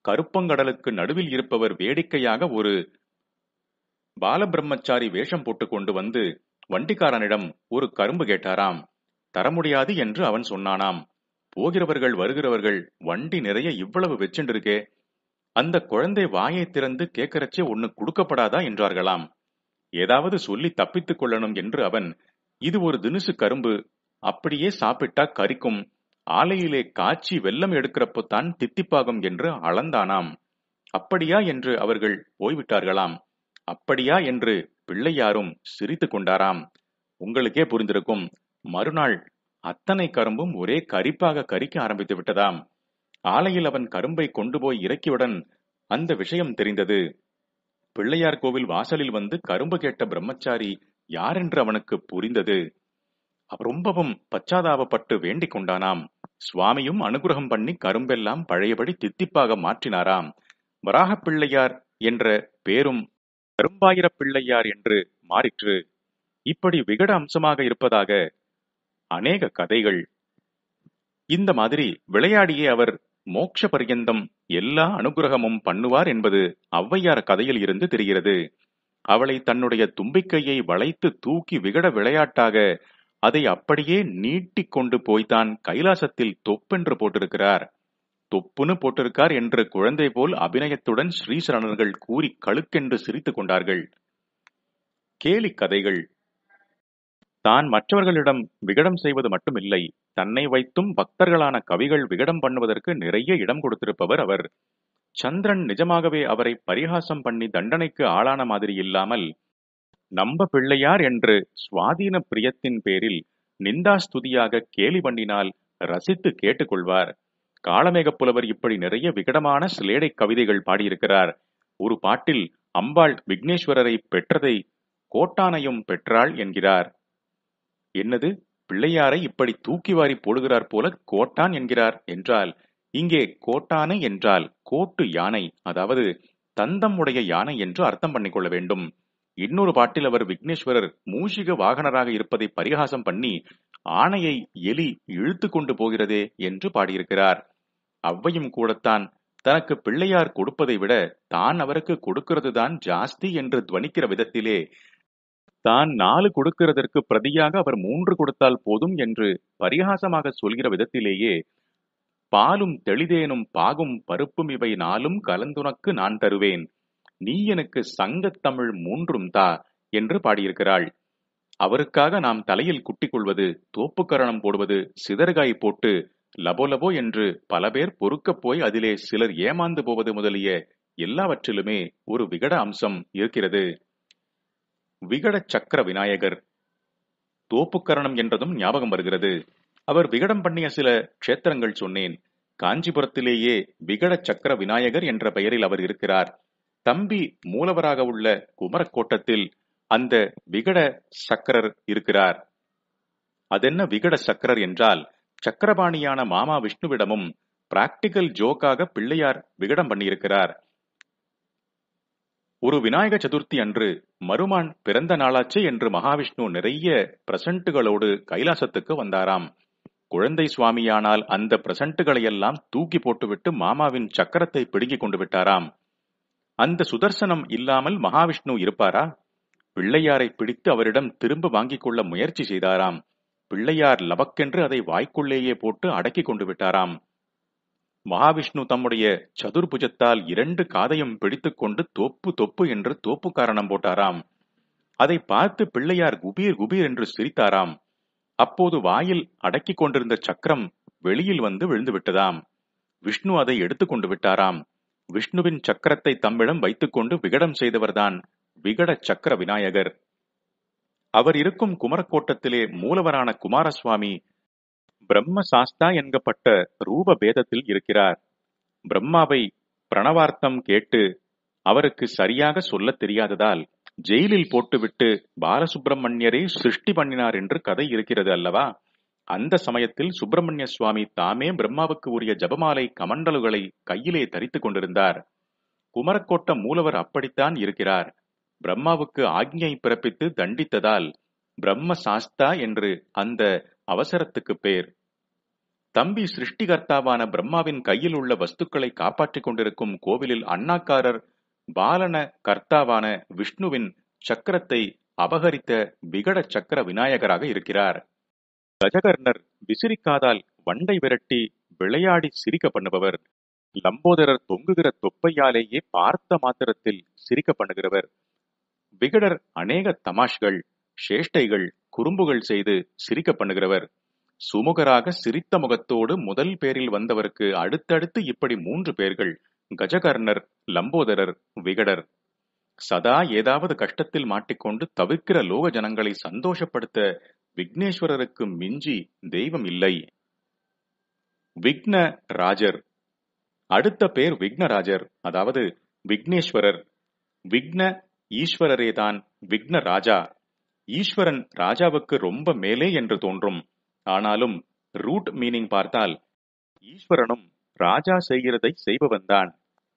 கருப்பங்கடலுக்கு நடுவில் இருப்பவர் வேடிக்கையாக ஒரு பாலபிரம்மச்சாரி வேஷம் போட்டுக் கொண்டு வந்து வண்டிக்காரனிடம் ஒரு கரும்பு கேட்டாராம். தர முடியாது என்று அவன் சொன்னானாம். போகிறவர்கள் வருகிறவர்கள் வண்டி நிறைய இவ்வளவு வெச்சுண்டிருக்கே, அந்த குழந்தை வாயை திறந்து கேட்கறச்சே ஒன்னு கொடுக்கப்படாதா என்றார்களாம். ஏதாவது சொல்லி தப்பித்துக் கொள்ளணும் என்று அவன், இது ஒரு தினுசு கரும்பு, அப்படியே சாப்பிட்டா கரிக்கும், ஆலையிலே காய்ச்சி வெல்லம் எடுக்கிறப்போத்தான் தித்திப்பாகும் என்று அளந்தானாம். அப்படியா என்று அவர்கள் போய்விட்டார்களாம். அப்படியா என்று பிள்ளையாரும் சிரித்துக் கொண்டாராம். உங்களுக்கே புரிந்திருக்கும், மறுநாள் அத்தனை கரும்பும் ஒரே கரிப்பாக கரிக்க ஆரம்பித்து விட்டதாம். ஆலையில் அவன் கரும்பை கொண்டு போய் இறக்கியுடன் அந்த விஷயம் தெரிந்தது. பிள்ளையார் கோவில் வாசலில் வந்து கரும்பு கேட்ட பிரம்மச்சாரி யாரென்று அவனுக்கு புரிந்தது. ரொம்பவும் பச்சாதாபப்பட்டு வேண்டிக் கொண்டானாம். சுவாமியும் அனுகிரகம் பண்ணி கரும்பெல்லாம் பழையபடி தித்திப்பாக மாற்றினாராம். வராக பிள்ளையார் என்ற பேரும் கரும்பாயிர பிள்ளையார் என்று மாறிற்று. இப்படி விகட அம்சமாக இருப்பதாக அநேக கதைகள். இந்த மாதிரி விளையாடியே அவர் மோட்ச பர்யந்தம் எல்லா அனுகிரகமும் பண்ணுவார் என்பது ஔவையார் கதையில் இருந்து தெரிகிறது. அவளை தன்னுடைய தும்பிக்கையை வளைத்து தூக்கி விகட விளையாட்டாக அதை அப்படியே நீட்டிக் கொண்டு போய்தான் கைலாசத்தில் தொப்பென்று போட்டிருக்கிறார். தொப்புன்னு போட்டிருக்கார் என்று குழந்தை போல் அபிநயத்துடன் ஸ்ரீசரணர்கள் கூறி கழுக்கென்று சிரித்துக் கொண்டார்கள். கேலி கதைகள். தான் மற்றவர்களிடம் விகடம் செய்வது மட்டுமில்லை, தன்னை வைத்தும் பக்தர்களான கவிகள் விகடம் பண்ணுவதற்கு நிறைய இடம் கொடுத்திருப்பவர் அவர். சந்திரன் நிஜமாகவே அவரை பரிகாசம் பண்ணி தண்டனைக்கு ஆளான மாதிரி இல்லாமல், நம்ப பிள்ளையார் என்று சுவாதீன பிரியத்தின் பேரில் நிந்தாஸ்துதியாக கேலி பண்ணினால் ரசித்து கேட்டுக்கொள்வார். காளமேகப் புலவர் இப்படி நிறைய விகடமான சிலேடை கவிதைகள் பாடியிருக்கிறார். ஒரு பாட்டில் அம்பாள் விக்னேஸ்வரரை பெற்றதை கோட்டானையும் பெற்றாள் என்கிறார். என்னது, பிள்ளையாரை இப்படி தூக்கி வாரி போடுகிறார் போல கோட்டான் என்கிறார் என்றால், இங்கே கோட்டானை என்றால் கோட்டு யானை, அதாவது தந்தம் உடைய யானை என்று அர்த்தம் பண்ணிக்கொள்ள வேண்டும். இன்னொரு பாட்டில் அவர் விக்னேஸ்வரர் மூஷிக வாகனராக இருப்பதை பரிகாசம் பண்ணி ஆணையை எலி இழுத்து கொண்டு போகிறதே என்று பாடியிருக்கிறார். அவ்வையும் கூடத்தான் தனக்கு பிள்ளையார் கொடுப்பதை விட தான் அவருக்கு கொடுக்கிறது தான் ஜாஸ்தி என்று துவனிக்கிற விதத்திலே, தான் 4 கொடுக்கிறதற்கு பிரதியாக அவர் 3 கொடுத்தால் போதும் என்று பரிகாசமாக சொல்கிற விதத்திலேயே, பாலும் தெளிதேனும் பாகும் பருப்பும் இவை 4ம் கலந்துனக்கு நான் தருவேன், நீ எனக்கு சங்கத் தமிழ் 3ம் தா என்று பாடியிருக்கிறாள். அவருக்காக நாம் தலையில் குட்டிக் கொள்வது, தோப்புக்கரணம் போடுவது, சிதறுகாய் போட்டு லபோ என்று பல பேர் பொறுக்கப் போய் அதிலே சிலர் ஏமாந்து போவது முதலிய எல்லாவற்றிலுமே ஒரு விகட அம்சம் இருக்கிறது. விகட சக்கர விநாயகர். தோப்புக்கரணம் என்றதும் ஞாபகம் வருகிறது. அவர் விகடம் பண்ணிய சில க்ஷேத்திரங்கள் சொன்னேன். காஞ்சிபுரத்திலேயே விகட சக்கர விநாயகர் என்ற பெயரில் அவர் இருக்கிறார். தம்பி மூலவராக உள்ள குமரக்கோட்டத்தில் அந்த விகட சக்கரர் இருக்கிறார். அதென்ன விகட சக்கரர் என்றால், சக்கரபாணியான மாமா விஷ்ணுவிடமும் பிராக்டிகல் ஜோக்காக பிள்ளையார் விகடம் பண்ணியிருக்கிறார். ஒரு விநாயக சதுர்த்தி அன்று மருமான் பிறந்த நாளாச்சே என்று மகாவிஷ்ணு நிறைய பிரசன்ட்டுகளோடு கைலாசத்துக்கு வந்தாராம். குழந்தை சுவாமியானால் அந்த பிரசன்ட்டுகளையெல்லாம் தூக்கி போட்டுவிட்டு மாமாவின் சக்கரத்தை பிடுங்கிக் கொண்டு விட்டாராம். அந்த சுதர்சனம் இல்லாமல் மகாவிஷ்ணு இருப்பாரா? பிள்ளையாரை பிடித்து அவரிடம் திரும்ப வாங்கிக் கொள்ள முயற்சி செய்தாராம். பிள்ளையார் லபக்கென்று அதை வாய்க்குள்ளேயே போட்டு அடக்கி கொண்டு விட்டாராம். மகாவிஷ்ணு தம்முடைய சதுர்புஜத்தால் 2 காதையும் பிடித்துக் கொண்டு தொப்பு தொப்பு என்று தோப்பு காரணம் போட்டாராம். அதை பார்த்து பிள்ளையார் குபீர் குபீர் என்று சிரித்தாராம். அப்போது வாயில் அடக்கி கொண்டிருந்த சக்கரம் வெளியில் வந்து விழுந்து விட்டதாம். விஷ்ணு அதை எடுத்துக் கொண்டு விட்டாராம். விஷ்ணுவின் சக்கரத்தை தம்மிடம் வைத்துக் கொண்டு விகடம் செய்தவர்தான் விகட சக்கர விநாயகர். அவர் இருக்கும் குமரக்கோட்டத்திலே மூலவரான குமாரசுவாமி பிரம்ம சாஸ்தா என்கப்பட்ட ரூப பேதத்தில் இருக்கிறார். பிரம்மாவை பிரணவார்த்தம் கேட்டு அவருக்கு சரியாக சொல்ல தெரியாததால் ஜெயிலில் போட்டுவிட்டு பாலசுப்பிரமணியரை சிருஷ்டி பண்ணினார் என்று கதை இருக்கிறது அல்லவா? அந்த சமயத்தில் சுப்பிரமணிய சுவாமி தாமே பிரம்மாவுக்கு உரிய ஜபமாலை கமண்டலுகளை கையிலே தரித்துக் கொண்டிருந்தார். குமரக்கோட்ட மூலவர் அப்படித்தான் இருக்கிறார். பிரம்மாவுக்கு ஆக்ஞை பிறப்பித்து தண்டித்ததால் பிரம்ம சாஸ்தா என்று அந்த அவசரத்துக்கு பேர். தம்பி சிருஷ்டிகர்த்தாவான பிரம்மாவின் கையில் உள்ள வஸ்துக்களை காப்பாற்றிக் கொண்டிருக்கும் கோவிலில் அண்ணாக்காரர் பாலன கர்த்தாவான விஷ்ணுவின் சக்கரத்தை அபகரித்த விகட சக்கர விநாயகராக இருக்கிறார். கஜகர்ணர் விசிறிக்காதால் வண்டை விரட்டி விளையாடி சிரிக்க பண்ணுபவர். லம்போதரர் தொங்குகிற தொப்பையாலேயே பார்த்த மாத்திரத்தில் சிரிக்க பண்ணுகிறவர். விகடர் அநேக தமாஷ்கள், சேஷ்டைகள், குறும்புகள் செய்து சிரிக்க பண்ணுகிறவர். சுமுகராக சிரித்த முகத்தோடு முதல் பேரில் வந்தவருக்கு அடுத்தடுத்து இப்படி 3 பேர்கள்: கஜகர்ணர், லம்போதரர், விகடர். சதா ஏதாவது கஷ்டத்தில் மாட்டிக்கொண்டு தவிர்க்கிற லோக ஜனங்களை சந்தோஷப்படுத்த விக்னேஸ்வரருக்கு மிஞ்சி தெய்வம் இல்லை. விக்ன ராஜர். அடுத்த பேர் விக்னராஜர், அதாவது விக்னேஸ்வரர். விக்ன ஈஸ்வரரேதான் விக்ன ராஜா. ஈஸ்வரன் ராஜாவுக்கு ரொம்ப மேலே என்று தோன்றும். ஆனாலும் ரூட் மீனிங் பார்த்தால் ஈஸ்வரனும் ராஜா செய்கிறதை செய்பவன்தான்.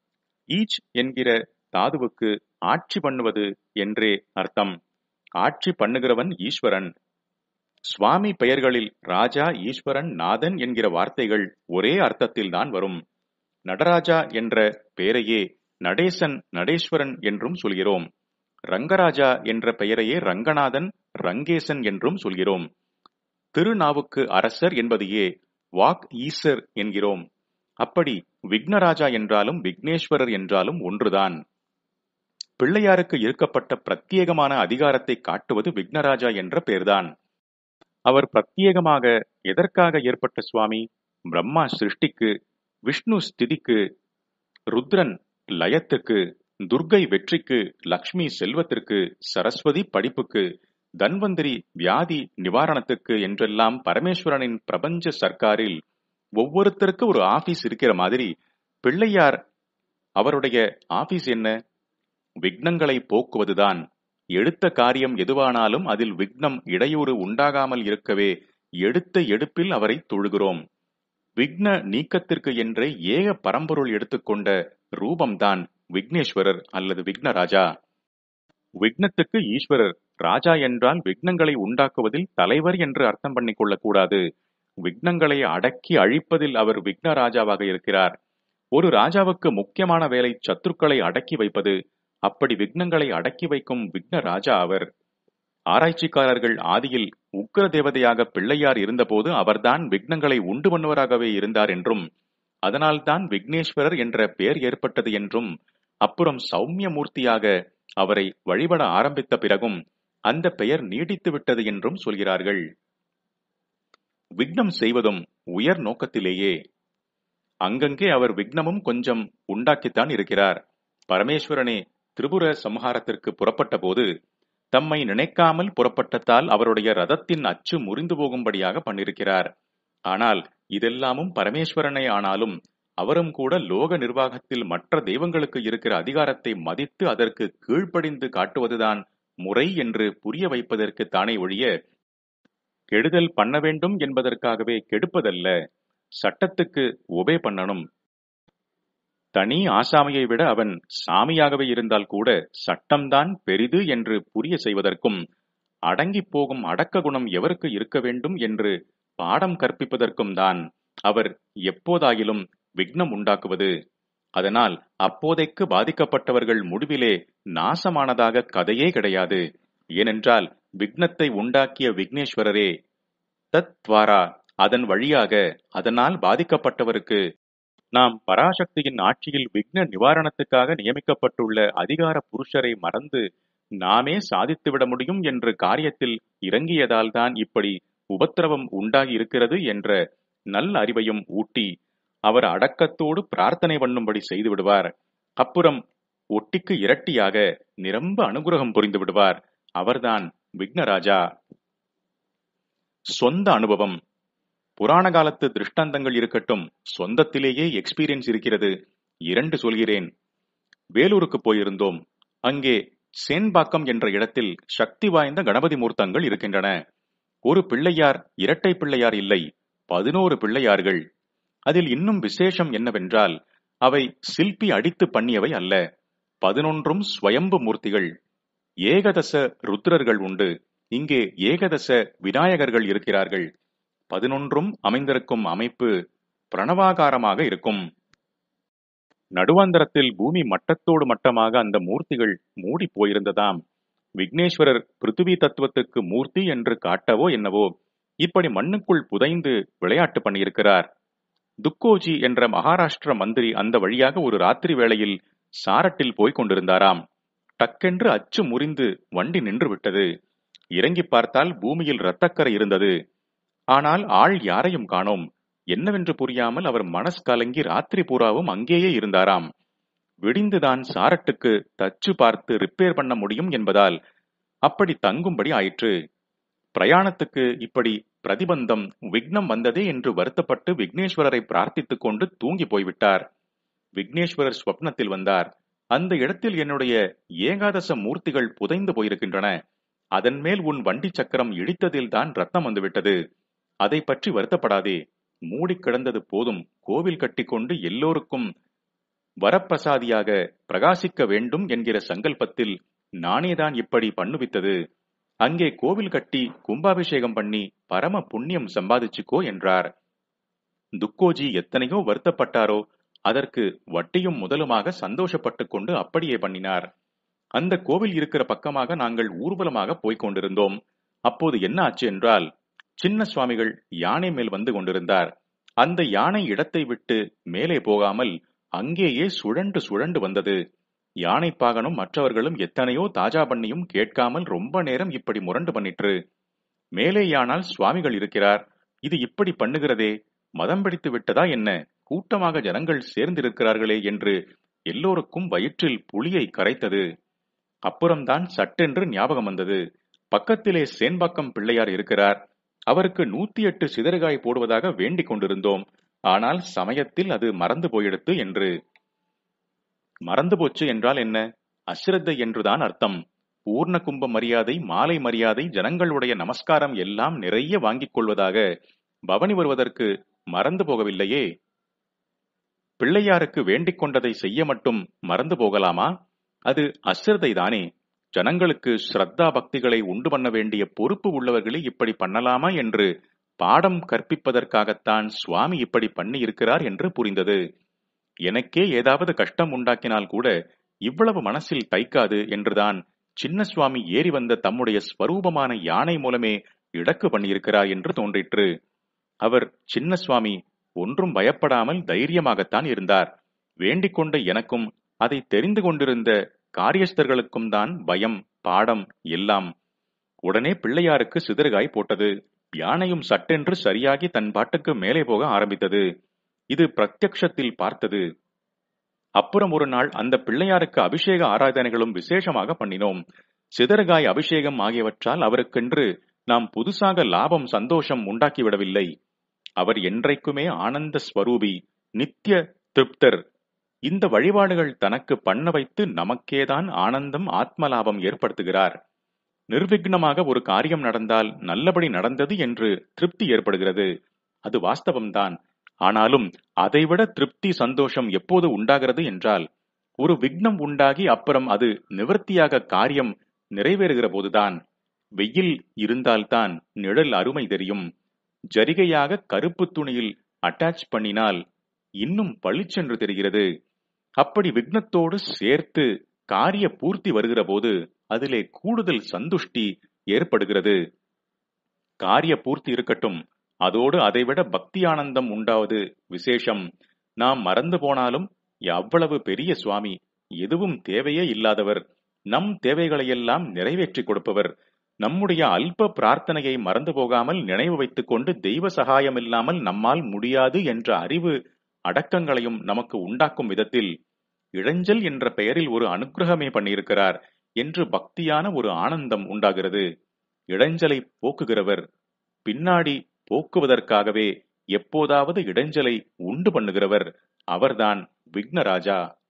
ஈச் என்கிற தாதுவுக்கு ஆட்சி பண்ணுவது என்றே அர்த்தம். ஆட்சி பண்ணுகிறவன் ஈஸ்வரன். சுவாமி பெயர்களில் ராஜா, ஈஸ்வரன், நாதன் என்கிற வார்த்தைகள் ஒரே அர்த்தத்தில் தான் வரும். நடராஜா என்ற பெயரையே நடேசன், நடேஸ்வரன் என்றும் சொல்கிறோம். ரங்கராஜா என்ற பெயரையே ரங்கநாதன், ரங்கேசன் என்றும் சொல்கிறோம். திருநாவுக்கு அரசர் என்பதையே வாக் ஈசர் என்கிறோம். அப்படி விக்னராஜா என்றாலும் விக்னேஸ்வரர் என்றாலும் ஒன்றுதான். பிள்ளையாருக்கு இருக்கப்பட்ட பிரத்யேகமான அதிகாரத்தை காட்டுவது விக்னராஜா என்ற பெயர்தான். அவர் பிரத்யேகமாக எதற்காக ஏற்பட்ட சுவாமி? பிரம்மா சிருஷ்டிக்கு, விஷ்ணு ஸ்திதிக்கு, ருத்ரன் லயத்துக்கு, துர்கை வெற்றிக்கு, லக்ஷ்மி செல்வத்திற்கு, சரஸ்வதி படிப்புக்கு, தன்வந்திரி வியாதி நிவாரணத்துக்கு என்றெல்லாம் பரமேஸ்வரனின் பிரபஞ்ச சர்க்காரில் ஒவ்வொருத்தருக்கு ஒரு ஆபீஸ் இருக்கிற மாதிரி பிள்ளையார் அவருடைய ஆபீஸ் என்ன? விக்னங்களை போக்குவதுதான். எடுத்த காரியம் எதுவானாலும் அதில் விக்னம் இடையூறு உண்டாகாமல் இருக்கவே எடுத்த எடுப்பில் அவரை தொழுகிறோம். விக்ன நீக்கத்திற்கு என்றே ஏக பரம்பொருள் எடுத்துக்கொண்ட ரூபம்தான் விக்னேஸ்வரர் அல்லது விக்னராஜா. விக்னத்துக்கு ஈஸ்வரர். ராஜா என்றால் விக்னங்களை உண்டாக்குவதில் தலைவர் என்று அர்த்தம் பண்ணிக் கொள்ளக்கூடாது. விக்னங்களை அடக்கி அழிப்பதில் அவர் விக்னராஜாவாக இருக்கிறார். ஒரு ராஜாவுக்கு முக்கியமான வேலை சத்துருக்களை அடக்கி வைப்பது. அப்படி விக்னங்களை அடக்கி வைக்கும் விக்னராஜா அவர். ஆராய்ச்சிக்காரர்கள் ஆதியில் உக்கிர தேவதையாக பிள்ளையார் இருந்தபோது அவர்தான் விக்னங்களை உண்டு பண்ணுவராகவே இருந்தார் என்றும், அதனால்தான் விக்னேஸ்வரர் என்ற பெயர் ஏற்பட்டது என்றும், அப்புறம் சௌமிய மூர்த்தியாக அவரை வழிபட ஆரம்பித்த பிறகும் அந்த பெயர் நீடித்து விட்டது என்றும் சொல்கிறார்கள். விக்னம் செய்வதும் உயர் நோக்கத்திலேயே. அங்கங்கே அவர் விக்னமும் கொஞ்சம் உண்டாக்கித்தான் இருக்கிறார். பரமேஸ்வரனே திரிபுர சம்ஹாரத்திற்கு புறப்பட்ட போது தம்மை நினைக்காமல் புறப்பட்டதால் அவருடைய ரதத்தின் அச்சு முறிந்து போகும்படியாக பண்ணிருக்கிறார். ஆனால் இதெல்லாமும் பரமேஸ்வரனே ஆனாலும் அவரும் கூட லோக நிர்வாகத்தில் மற்ற தெய்வங்களுக்கு இருக்கிற அதிகாரத்தை மதித்து அதற்கு கீழ்ப்படிந்து காட்டுவதுதான் முறை என்று புரிய வைப்பதற்கு தானே ஒழிய கெடுதல் பண்ண வேண்டும் என்பதற்காகவே கெடுப்பதல்ல. சட்டத்துக்கு ஒபே பண்ணணும். தனி ஆசாமியை விட அவன் சாமியாகவே இருந்தால் கூட சட்டம்தான் பெரிது என்று புரிய செய்வதற்கும், அடங்கி போகும் அடக்க குணம் எவருக்கு இருக்க வேண்டும் என்று பாடம் கற்பிப்பதற்கும் தான் அவர் எப்போதாயிலும் விக்னம் உண்டாக்குவது. அதனால் அப்போதைக்கு பாதிக்கப்பட்டவர்கள் முடிவிலே நாசமானதாக கதையே கிடையாது. ஏனென்றால் விக்னத்தை உண்டாக்கிய விக்னேஸ்வரரே தத்வாரா, அதன் வழியாக அதனால் பாதிக்கப்பட்டவருக்கு நாம் பராசக்தியின் ஆட்சியில் விக்ன நிவாரணத்துக்காக நியமிக்கப்பட்டுள்ள அதிகார புருஷரை மறந்து நாமே சாதித்துவிட முடியும் என்று காரியத்தில் இறங்கியதால் தான் இப்படி உபத்திரவம் உண்டாகி இருக்கிறது என்ற நல்ல அறிவையும் ஊட்டி அவர் அடக்கத்தோடு பிரார்த்தனை பண்ணும்படி செய்து விடுவார். அப்புறம் ஒட்டிக்கு இரட்டியாக நிரம்ப அனுகிரகம் புரிந்து விடுவார். அவர்தான் விக்னராஜா. சொந்த அனுபவம். புராண காலத்து திருஷ்டாந்தங்கள் இருக்கட்டும், சொந்தத்திலேயே எக்ஸ்பீரியன்ஸ் இருக்கிறது. 2 சொல்கிறேன். வேலூருக்கு போயிருந்தோம். அங்கே சேன்பாக்கம் என்ற இடத்தில் சக்தி வாய்ந்த கணபதி மூர்த்தங்கள் இருக்கின்றன. ஒரு பிள்ளையார், இரட்டை பிள்ளையார் இல்லை, 11 பிள்ளையார்கள். அதில் இன்னும் விசேஷம் என்னவென்றால் அவை சில்பி அடித்து பண்ணியவை அல்ல. 11ம் ஸ்வயம்பு மூர்த்திகள். ஏகதச ருத்ரர்கள் உண்டு. இங்கே ஏகதச விநாயகர்கள் இருக்கிறார்கள். 11ம் அமைந்திருக்கும் அமைப்பு பிரணவாகாரமாக இருக்கும். நடுவாந்தரத்தில் பூமி மட்டத்தோடு மட்டமாக அந்த மூர்த்திகள் மூடி போயிருந்ததாம். விக்னேஸ்வரர் பிருத்திவி தத்துவத்துக்கு மூர்த்தி என்று காட்டவோ என்னவோ இப்படி மண்ணுக்குள் புதைந்து விளையாட்டு பண்ணியிருக்கிறார். துக்கோஜி என்ற மகாராஷ்டிர மந்திரி அந்த வழியாக ஒரு ராத்திரி வேளையில் சாரட்டில் போய்க் கொண்டிருந்தாராம். டக்கென்று அச்சு முறிந்து வண்டி நின்று விட்டது. இறங்கி பார்த்தால் பூமியில் இரத்தக்கரை இருந்தது. ஆனால் ஆள் யாரையும் காணோம். என்னவென்று புரியாமல் அவர் மனசு கலங்கி ராத்திரி பூராவும் அங்கேயே இருந்தாராம். விடிந்துதான் சாரட்டுக்கு தச்சு பார்த்து ரிப்பேர் பண்ண முடியும் என்பதால் அப்படி தங்கும்படி ஆயிற்று. பிரயாணத்துக்கு இப்படி பிரதிபந்தம் விக்னம் வந்ததே என்று வருத்தப்பட்டு விக்னேஸ்வரரை பிரார்த்தித்துக் கொண்டு தூங்கி போய்விட்டார். விக்னேஸ்வரர் ஸ்வப்னத்தில் வந்தார். அந்த இடத்தில் என்னுடைய ஏகாதச மூர்த்திகள் புதைந்து போயிருக்கின்றன. அதன் மேல் உன் வண்டி சக்கரம் இடித்ததில் தான் ரத்தம் வந்துவிட்டது. அதை பற்றி வருத்தப்படாதே. மூடி கிடந்தது போதும். கோவில் கட்டிக்கொண்டு எல்லோருக்கும் வரப்பிரசாதியாக பிரகாசிக்க வேண்டும் என்கிற சங்கல்பத்தில் நானேதான் இப்படி பண்ணுவித்தது. அங்கே கோவில் கட்டி கும்பாபிஷேகம் பண்ணி பரம புண்ணியம் சம்பாதிச்சுக்கோ என்றார். துக்கோஜி எத்தனையோ வருத்தப்பட்டாரோ அதற்கு வட்டியும் முதலுமாக சந்தோஷப்பட்டு கொண்டு அப்படியே பண்ணினார். அந்த கோவில் இருக்கிற பக்கமாக நாங்கள் ஊர்வலமாக போய்க் கொண்டிருந்தோம். அப்போது என்ன ஆச்சு என்றால், சின்ன சுவாமிகள் யானை மேல் வந்து கொண்டிருந்தார். அந்த யானை இடத்தை விட்டு மேலே போகாமல் அங்கேயே சுழண்டு சுழண்டு வந்தது. யானை பாகனும் மற்றவர்களும் எத்தனையோ தாஜா பண்ணியும் கேட்காமல் ரொம்ப நேரம் இப்படி முரண்டு பண்ணிற்று. மேலேயானால் சுவாமிகள் இருக்கிறார். இது இப்படி பண்ணுகிறதே, மதம் பிடித்து விட்டதா என்ன? கூட்டமாக ஜனங்கள் சேர்ந்திருக்கிறார்களே என்று எல்லோருக்கும் வயிற்றில் புளியை கரைத்தது. அப்புறம்தான் சட்டென்று ஞாபகம் வந்தது. பக்கத்திலே சேன்பாக்கம் பிள்ளையார் இருக்கிறார். அவருக்கு 108 சிதறுகாய் போடுவதாக வேண்டிக் கொண்டிருந்தோம். ஆனால் சமயத்தில் அது மறந்து போயிடுத்து என்று. மறந்து போச்சு என்றால் என்ன? அஸ்ரத்தை என்றுதான் அர்த்தம். பூர்ண கும்ப மரியாதை, மாலை மரியாதை, ஜனங்களுடைய நமஸ்காரம் எல்லாம் நிறைய வாங்கிக் கொள்வதாக பவனி வருவதற்கு மறந்து போகவில்லையே. பிள்ளையாருக்கு வேண்டிக் கொண்டதை செய்ய மட்டும் மறந்து போகலாமா? அது அஸ்ரத்தை தானே. ஜனங்களுக்கு ஸ்ரத்தா பக்திகளை உண்டு பண்ண வேண்டிய பொறுப்பு உள்ளவர்களே இப்படி பண்ணலாமா என்று பாடம் கற்பிப்பதற்காகத்தான் சுவாமி இப்படி பண்ணி இருக்கிறார் என்று புரிந்தது. எனக்கே ஏதாவது கஷ்டம் உண்டாக்கினால் கூட இவ்வளவு மனசில் தைக்காது என்றுதான் சின்ன சுவாமி ஏறி வந்த தம்முடைய ஸ்வரூபமான யானை மூலமே இடக்கு பண்ணியிருக்கிறார் என்று தோன்றிற்று. அவர் சின்ன சுவாமி ஒன்றும் பயப்படாமல் தைரியமாகத்தான் இருந்தார். வேண்டிக் கொண்ட எனக்கும் அதை தெரிந்து கொண்டிருந்த காரியஸ்தர்களுக்கும் தான் பயம், பாடம் எல்லாம். உடனே பிள்ளையாருக்கு சிதறுகாய் போட்டது. யானையும் சட்டென்று சரியாகி தன் பாட்டுக்கு மேலே போக ஆரம்பித்தது. இது பிரத்யக்ஷத்தில் பார்த்தது. அப்புறம் ஒரு நாள் அந்த பிள்ளையாருக்கு அபிஷேக ஆராதனைகளும் விசேஷமாக பண்ணினோம். சிதறுகாய் அபிஷேகம் ஆகியவற்றால் அவருக்கென்று நாம் புதுசாக லாபம் சந்தோஷம் உண்டாக்கிவிடவில்லை. அவர் என்றைக்குமே ஆனந்த ஸ்வரூபி, நித்திய திருப்தர். இந்த வழிபாடுகள் தனக்கு பண்ண வைத்து நமக்கேதான் ஆனந்தம், ஆத்ம லாபம் ஏற்படுத்துகிறார். நிர்விக்னமாக ஒரு காரியம் நடந்தால் நல்லபடி நடந்தது என்று திருப்தி ஏற்படுகிறது. அது வாஸ்தவம்தான். ஆனாலும் அதைவிட திருப்தி, சந்தோஷம் எப்போது உண்டாகிறது என்றால், ஒரு விக்னம் உண்டாகி அப்புறம் அது நிவர்த்தியாக காரியம் நிறைவேறுகிற போதுதான். வெயில் இருந்தால்தான் நிழல் அருமை தெரியும். ஜரிகையாக கருப்பு துணியில் அட்டாச் பண்ணினால் இன்னும் பளிச்சென்று தெரிகிறது. அப்படி விக்னத்தோடு சேர்த்து காரிய பூர்த்தி வருகிற போது அதிலே கூடுதல் சந்துஷ்டி ஏற்படுகிறது. காரிய பூர்த்தி இருக்கட்டும், அதோடு அதைவிட பக்தி ஆனந்தம் உண்டாவது விசேஷம். நாம் மறந்து போனாலும் எவ்வளவு பெரிய சுவாமி, எதுவும் தேவையே இல்லாதவர், நம் தேவைகளையெல்லாம் நிறைவேற்றி கொடுப்பவர். நம்முடைய அல்ப பிரார்த்தனையை மறந்து போகாமல் நினைவு வைத்துக் கொண்டு தெய்வ சகாயம் இல்லாமல் நம்மால் முடியாது என்ற அறிவு அடக்கங்களையும் நமக்கு உண்டாக்கும் விதத்தில் இடைஞ்சல் என்ற பெயரில் ஒரு அனுக்கிரகமே பண்ணியிருக்கிறார் என்று பக்தியான ஒரு ஆனந்தம் உண்டாகிறது. இடைஞ்சலை போக்குகிறவர், பின்னாடி போக்குவதற்காகவே எப்போதாவது இடைஞ்சலை உண்டு பண்ணுகிறவர், அவர்தான் விக்னராஜா.